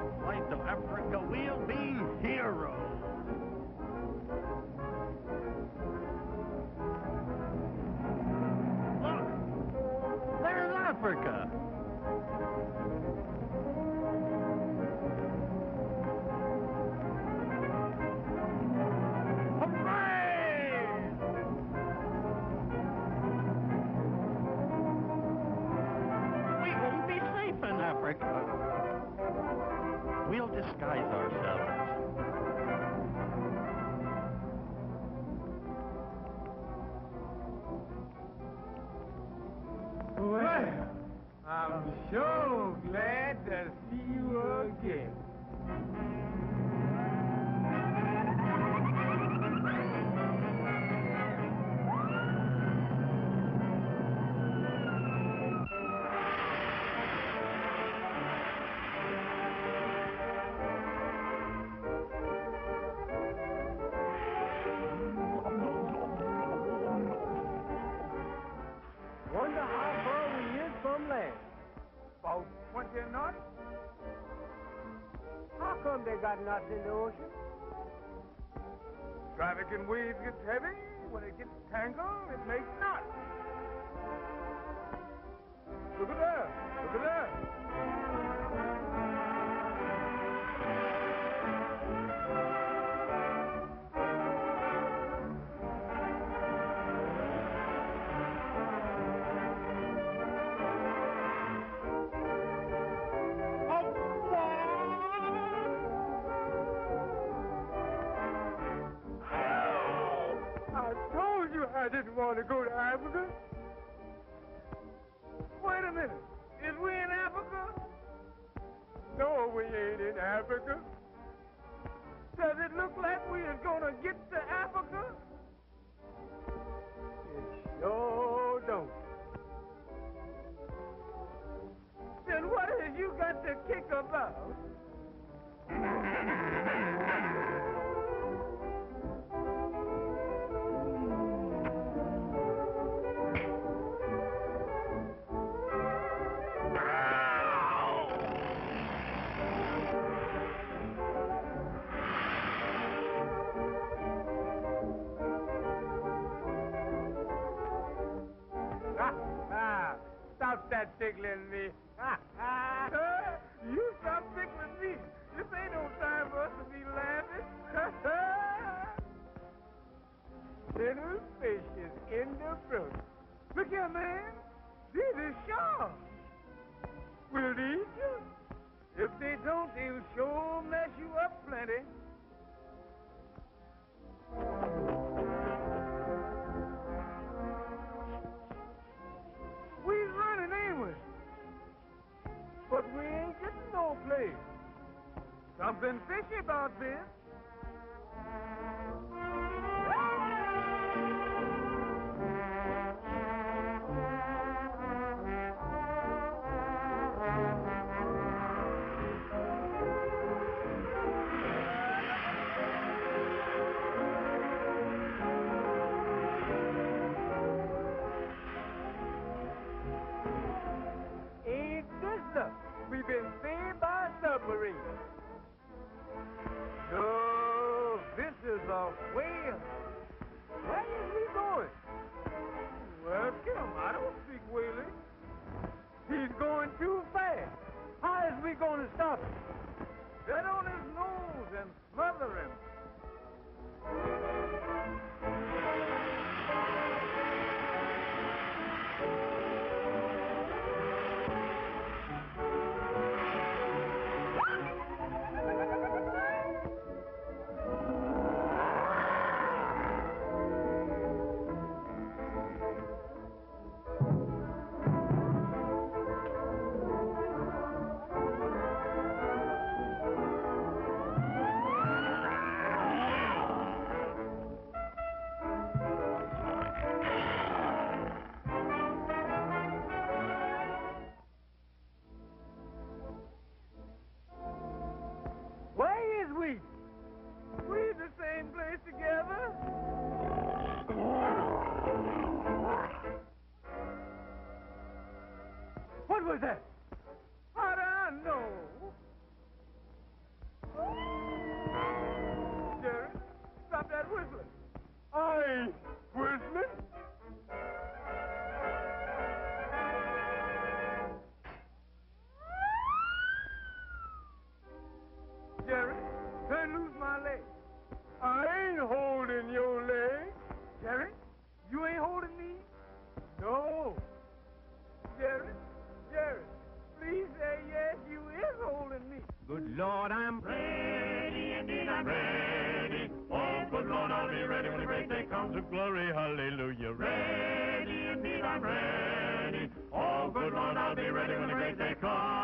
flight to Africa, we'll be heroes. Look, there's Africa. We'll disguise ourselves. Well, I'm sure glad to see you again. Wonder how far we is from land. About 20 knots? How come they got knots in the ocean? Traffic in waves gets heavy. When it gets tangled, it makes knots. Look at that. Look at that. I didn't want to go to Africa. Wait a minute. Is we in Africa? No, we ain't in Africa. Does it look like we is gonna get to Africa? It sure don't. Then what has you got to kick about? Stop that tickling me. You stop tickling me. This ain't no time for us to be laughing. Little fishes in the brook. Look here, man. These are sharks. Will they eat you? If they don't, they'll sure mess you up plenty. We's running, ain't we? But we ain't getting no place. Something fishy about this. Ain't this luck? We've been saved by a submarine. So, this is a whale. Where is we going? Well, Kim, I don't speak whaling. He's going too fast. How is we going to stop him? Get on his nose and smother him. Where is we? We're the same place together. What was that? How do I know? Jerry, stop that whistling. I ain't whistling. Jerry, turn loose my leg. I ain't holding your leg. Jerry, you ain't holding me? No. Jerry, please say yes, you is holding me. Good Lord, I'm ready, indeed I'm ready. Oh, good Lord, I'll be ready when the great day comes of glory, hallelujah. Ready, indeed I'm ready. Oh, good Lord, I'll be ready when the great day comes.